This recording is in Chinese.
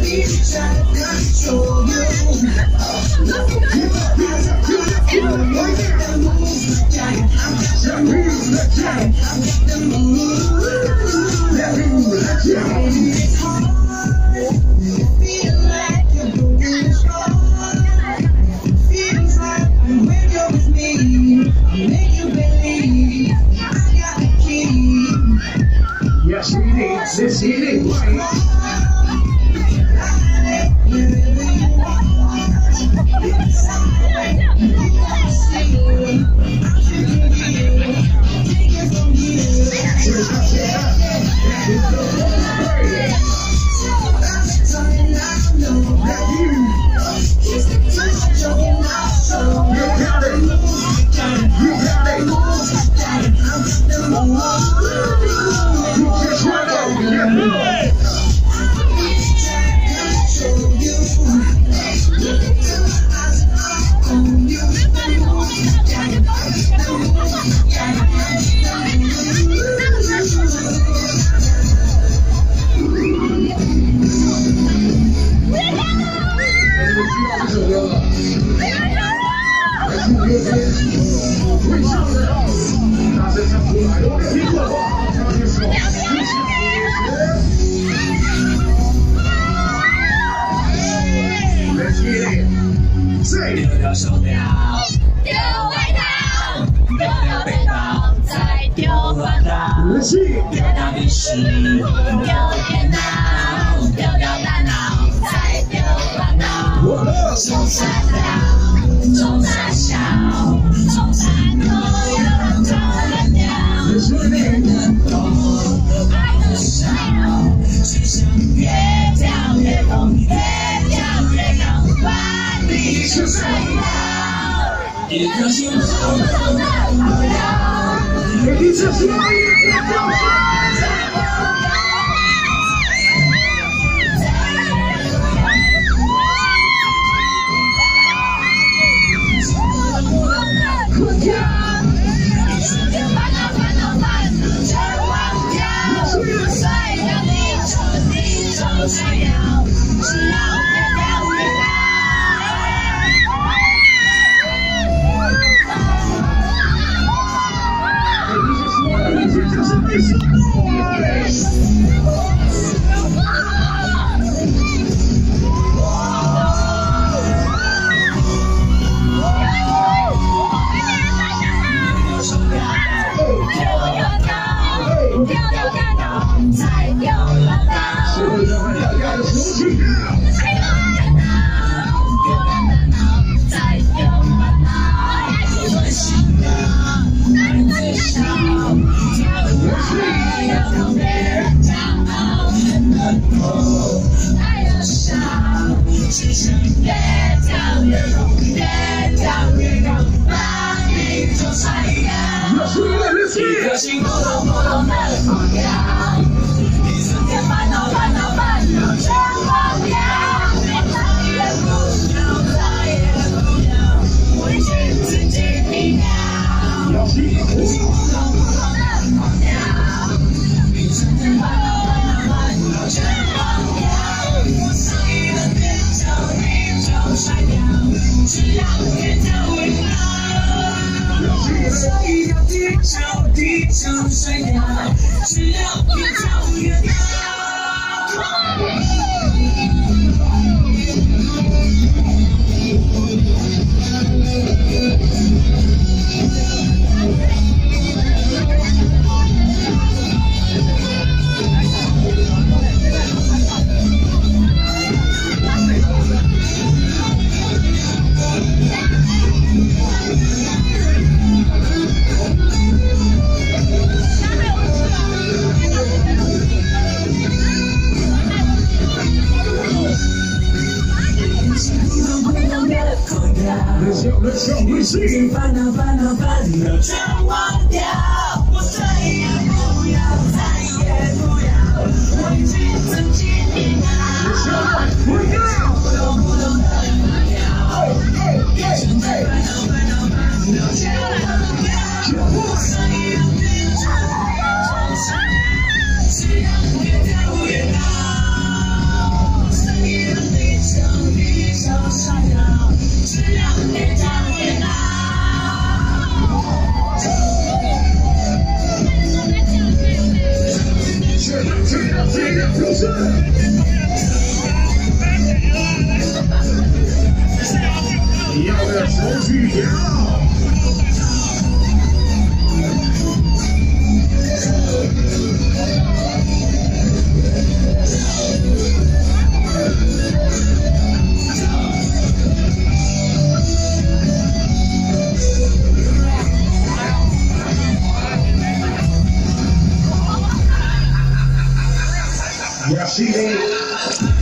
Yes, this is 丢掉手表，丢外套，丢掉背包，再丢环岛，丢掉笔试，丢电脑，丢掉大脑，再丢烦恼。冲山岛，冲山小，冲山头，要冲山掉。变得多，爱的少，只想越跳越痛，越跳越高，把你手甩掉。一颗心痛痛的好了，你这是我一个梦。只要越跳越高。丢掉大脑，才丢了脑。丢掉大脑，再丢了脑。我心的爱最少，要让别人骄傲，恨得多，爱的少，只想越跳越痛，越跳越高，把你做甩掉。一颗心扑通扑通的狂跳，一瞬间烦恼烦恼烦恼全忘掉，再也不要，再也不要委屈自己一秒。一颗心扑通扑通的狂跳，一瞬间烦恼烦恼烦恼全忘掉，我上瘾的别叫你就甩掉，只要越跳越高。所以要低头低头甩掉，只要越跳越高。烦恼烦恼烦恼全忘掉，我再也不要，再也不要委屈自己一秒。扑通扑通的狂跳，一瞬间烦恼烦恼烦恼全忘掉，我再也不要，只要越跳越高。 表示。你要的持续点了。Yes, he did.